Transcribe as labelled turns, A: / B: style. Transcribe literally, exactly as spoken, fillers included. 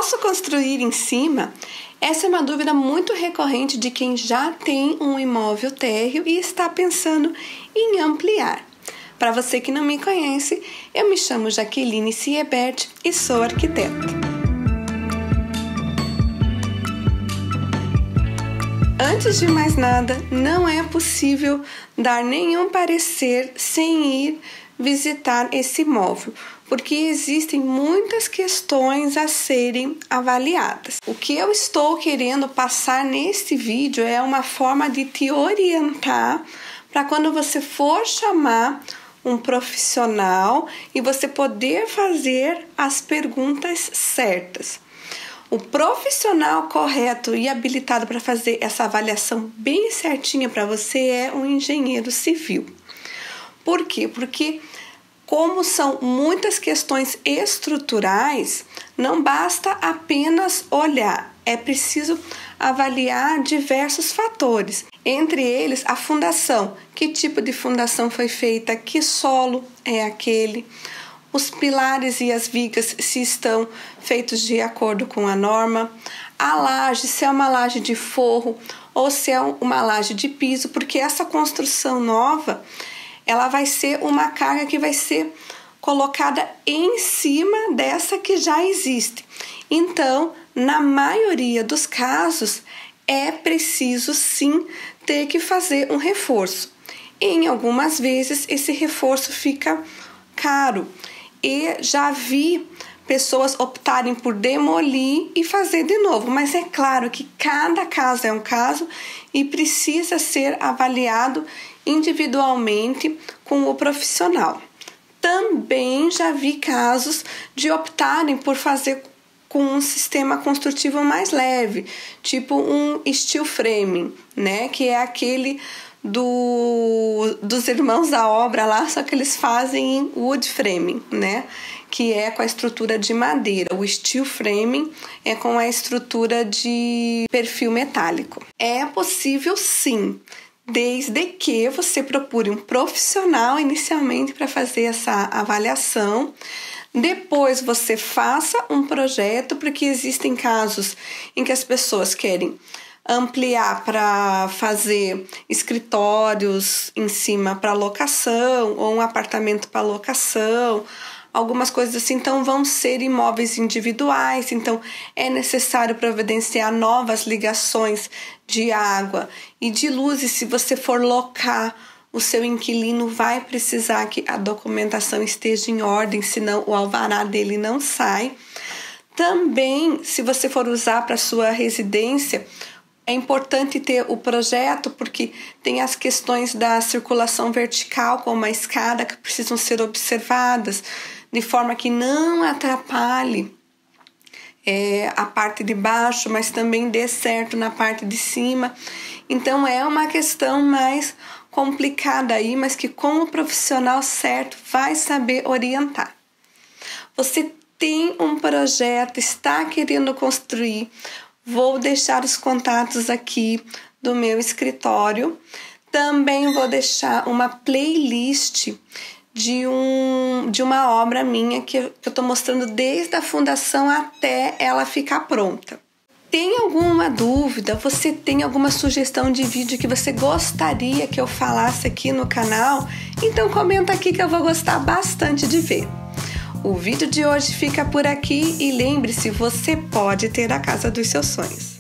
A: Posso construir em cima? Essa é uma dúvida muito recorrente de quem já tem um imóvel térreo e está pensando em ampliar. Para você que não me conhece, eu me chamo Jaqueline Siebert e sou arquiteta. Antes de mais nada, não é possível dar nenhum parecer sem ir visitar esse imóvel, porque existem muitas questões a serem avaliadas. O que eu estou querendo passar neste vídeo é uma forma de te orientar para quando você for chamar um profissional e você poder fazer as perguntas certas. O profissional correto e habilitado para fazer essa avaliação bem certinha para você é um engenheiro civil. Por quê? Porque como são muitas questões estruturais, não basta apenas olhar, é preciso avaliar diversos fatores. Entre eles, a fundação, que tipo de fundação foi feita, que solo é aquele, os pilares e as vigas se estão feitos de acordo com a norma, a laje, se é uma laje de forro ou se é uma laje de piso, porque essa construção nova, ela vai ser uma carga que vai ser colocada em cima dessa que já existe. Então, na maioria dos casos, é preciso sim ter que fazer um reforço. Em algumas vezes, esse reforço fica caro. E já vi pessoas optarem por demolir e fazer de novo. Mas é claro que cada caso é um caso e precisa ser avaliado individualmente com o profissional. Também já vi casos de optarem por fazer com um sistema construtivo mais leve, tipo um steel framing, né? Que é aquele do, dos irmãos da obra lá, só que eles fazem em wood framing, né? Que é com a estrutura de madeira. O steel framing é com a estrutura de perfil metálico. É possível sim, desde que você procure um profissional inicialmente para fazer essa avaliação. Depois você faça um projeto, porque existem casos em que as pessoas querem ampliar para fazer escritórios em cima para locação ou um apartamento para locação, algumas coisas assim. Então vão ser imóveis individuais, então é necessário providenciar novas ligações de água e de luz, e se você for locar o seu inquilino vai precisar que a documentação esteja em ordem, senão o alvará dele não sai. Também, se você for usar para sua residência, é importante ter o projeto, porque tem as questões da circulação vertical, como a escada, que precisam ser observadas, de forma que não atrapalhe é, a parte de baixo, mas também dê certo na parte de cima. Então é uma questão mais complicada aí, mas que com o profissional certo vai saber orientar. Você tem um projeto, está querendo construir, vou deixar os contatos aqui do meu escritório. Também vou deixar uma playlist de, um, de uma obra minha que eu estou mostrando desde a fundação até ela ficar pronta. Tem alguma dúvida? Você tem alguma sugestão de vídeo que você gostaria que eu falasse aqui no canal? Então comenta aqui que eu vou gostar bastante de ver. O vídeo de hoje fica por aqui e lembre-se, você pode ter a casa dos seus sonhos.